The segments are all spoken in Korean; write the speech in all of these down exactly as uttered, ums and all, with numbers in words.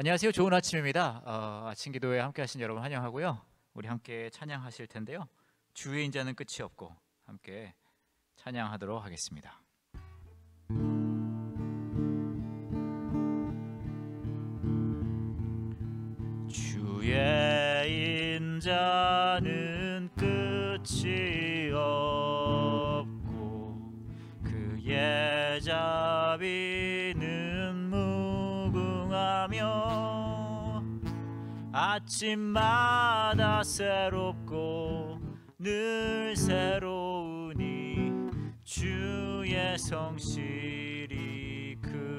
안녕하세요. 좋은 아침입니다. 어, 아침 기도에 함께 하신 여러분 환영하고요. 우리 함께 찬양하실 텐데요. 주의 인자는 끝이 없고 함께 찬양하도록 하겠습니다. 주의 인자는 끝이 없고 그의 자비는 무궁하며 아침마다 새롭고 늘 새로우니 주의 성실이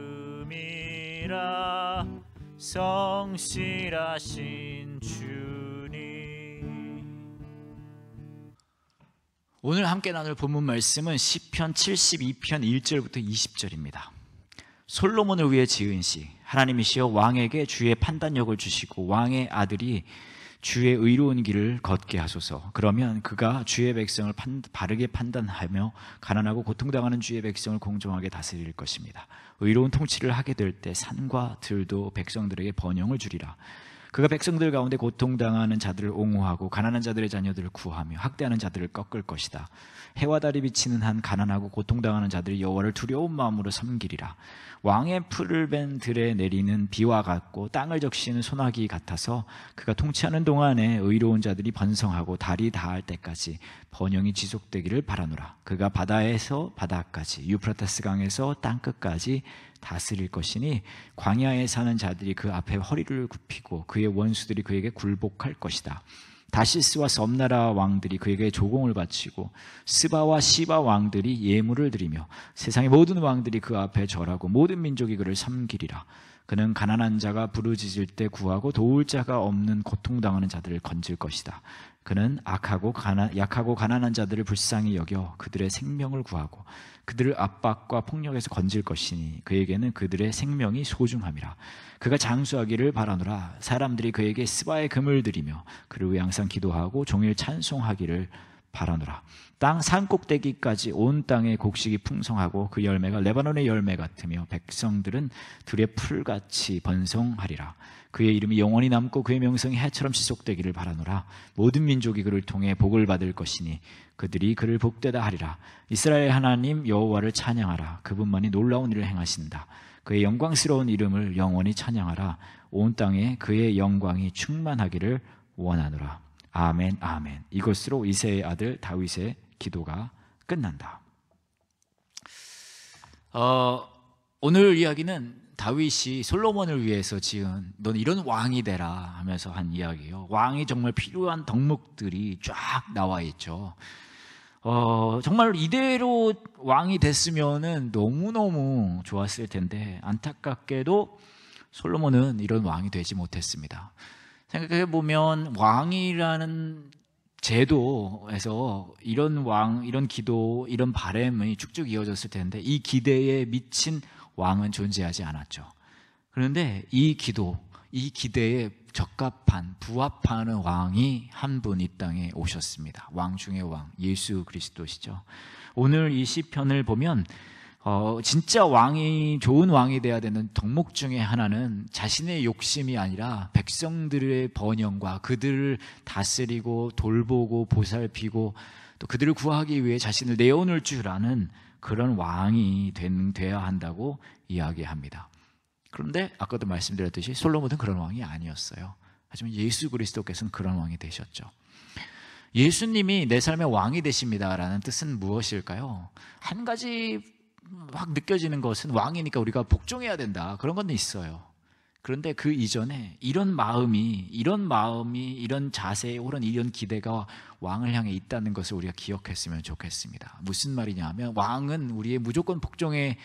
금이라 성실하신 주님. 오늘 함께 나눌 본문 말씀은 시편 칠십이 편 일 절부터 이십 절입니다. 솔로몬을 위해 지은 시, 하나님이시여 왕에게 주의 판단력을 주시고 왕의 아들이 주의 의로운 길을 걷게 하소서. 그러면 그가 주의 백성을 판, 바르게 판단하며 가난하고 고통당하는 주의 백성을 공정하게 다스릴 것입니다. 의로운 통치를 하게 될 때 산과 들도 백성들에게 번영을 주리라. 그가 백성들 가운데 고통당하는 자들을 옹호하고 가난한 자들의 자녀들을 구하며 학대하는 자들을 꺾을 것이다. 해와 달이 비치는 한 가난하고 고통당하는 자들이 여호와를 두려운 마음으로 섬기리라. 왕의 풀을 벤 들에 내리는 비와 같고 땅을 적시는 소나기 같아서 그가 통치하는 동안에 의로운 자들이 번성하고 달이 닿을 때까지 번영이 지속되기를 바라노라. 그가 바다에서 바다까지 유프라테스 강에서 땅끝까지 다스릴 것이니 광야에 사는 자들이 그 앞에 허리를 굽히고 그의 원수들이 그에게 굴복할 것이다. 다시스와 섬나라 왕들이 그에게 조공을 바치고 스바와 시바 왕들이 예물을 드리며 세상의 모든 왕들이 그 앞에 절하고 모든 민족이 그를 섬기리라. 그는 가난한 자가 부르짖을 때 구하고 도울 자가 없는 고통당하는 자들을 건질 것이다. 그는 악하고 가난, 약하고 가난한 자들을 불쌍히 여겨 그들의 생명을 구하고 그들을 압박과 폭력에서 건질 것이니 그에게는 그들의 생명이 소중함이라. 그가 장수하기를 바라노라. 사람들이 그에게 스바의 금을 드리며 그를 위해 항상 기도하고 종일 찬송하기를 바라노라. 땅 산꼭대기까지 온 땅의 곡식이 풍성하고 그 열매가 레바논의 열매 같으며 백성들은 들의 풀같이 번성하리라. 그의 이름이 영원히 남고 그의 명성이 해처럼 지속되기를 바라노라. 모든 민족이 그를 통해 복을 받을 것이니 그들이 그를 복되다 하리라. 이스라엘 하나님 여호와를 찬양하라. 그분만이 놀라운 일을 행하신다. 그의 영광스러운 이름을 영원히 찬양하라. 온 땅에 그의 영광이 충만하기를 원하노라. 아멘, 아멘. 이것으로 이새의 아들 다윗의 기도가 끝난다. 어, 오늘 이야기는 다윗이 솔로몬을 위해서 지은 넌 이런 왕이 되라 하면서 한 이야기예요. 왕이 정말 필요한 덕목들이 쫙 나와 있죠. 어, 정말 이대로 왕이 됐으면은 너무너무 좋았을 텐데 안타깝게도 솔로몬은 이런 왕이 되지 못했습니다. 생각해 보면 왕이라는 제도에서 이런 왕, 이런 기도, 이런 바람이 쭉쭉 이어졌을 텐데 이 기대에 미친 왕은 존재하지 않았죠. 그런데 이 기도, 이 기대에 적합한, 부합하는 왕이 한 분 이 땅에 오셨습니다. 왕 중의 왕, 예수 그리스도시죠. 오늘 이 시편을 보면 어, 진짜 왕이, 좋은 왕이 돼야 되는 덕목 중에 하나는 자신의 욕심이 아니라 백성들의 번영과 그들을 다스리고 돌보고 보살피고 또 그들을 구하기 위해 자신을 내어놓을 줄 아는 그런 왕이 된, 돼야 한다고 이야기합니다. 그런데 아까도 말씀드렸듯이 솔로몬은 그런 왕이 아니었어요. 하지만 예수 그리스도께서는 그런 왕이 되셨죠. 예수님이 내 삶의 왕이 되십니다라는 뜻은 무엇일까요? 한 가지 확 느껴지는 것은 왕이니까 우리가 복종해야 된다, 그런 건 있어요. 그런데 그 이전에 이런 마음이 이런 마음이 이런 자세 혹은 이런 기대가 왕을 향해 있다는 것을 우리가 기억했으면 좋겠습니다. 무슨 말이냐 하면 왕은 우리의 무조건 복종의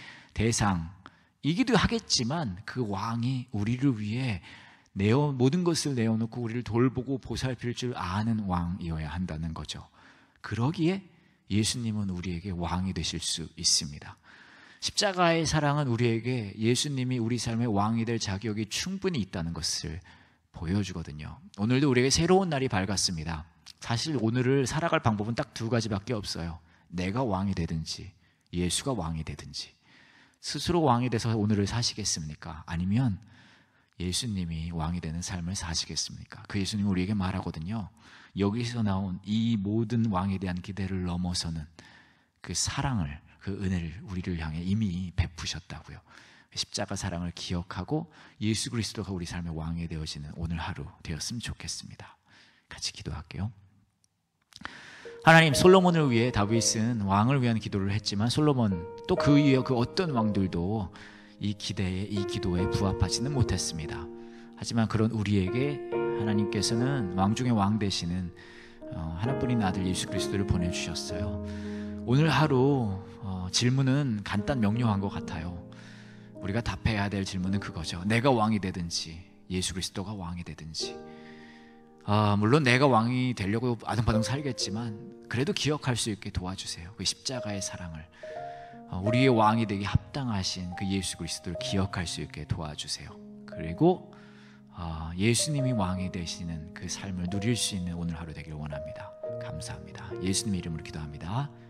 대상이기도 하겠지만 그 왕이 우리를 위해 내어, 모든 것을 내어놓고 우리를 돌보고 보살필 줄 아는 왕이어야 한다는 거죠. 그러기에 예수님은 우리에게 왕이 되실 수 있습니다. 십자가의 사랑은 우리에게 예수님이 우리 삶의 왕이 될 자격이 충분히 있다는 것을 보여주거든요. 오늘도 우리에게 새로운 날이 밝았습니다. 사실 오늘을 살아갈 방법은 딱 두 가지밖에 없어요. 내가 왕이 되든지 예수가 왕이 되든지. 스스로 왕이 돼서 오늘을 사시겠습니까? 아니면 예수님이 왕이 되는 삶을 사시겠습니까? 그 예수님이 우리에게 말하거든요. 여기서 나온 이 모든 왕에 대한 기대를 넘어서는 그 사랑을, 그 은혜를 우리를 향해 이미 베푸셨다고요. 십자가 사랑을 기억하고 예수 그리스도가 우리 삶의 왕이 되어지는 오늘 하루 되었으면 좋겠습니다. 같이 기도할게요. 하나님, 솔로몬을 위해 다윗은 왕을 위한 기도를 했지만 솔로몬 또 그 이후 그 어떤 왕들도 이 기대에, 이 기도에 부합하지는 못했습니다. 하지만 그런 우리에게 하나님께서는 왕 중에 왕 되시는 하나뿐인 아들 예수 그리스도를 보내주셨어요. 오늘 하루 질문은 간단 명료한 것 같아요. 우리가 답해야 될 질문은 그거죠. 내가 왕이 되든지 예수 그리스도가 왕이 되든지, 아, 물론 내가 왕이 되려고 아등바등 살겠지만 그래도 기억할 수 있게 도와주세요. 그 십자가의 사랑을, 우리의 왕이 되기 합당하신 그 예수 그리스도를 기억할 수 있게 도와주세요. 그리고 예수님이 왕이 되시는 그 삶을 누릴 수 있는 오늘 하루 되길 원합니다. 감사합니다. 예수님의 이름으로 기도합니다.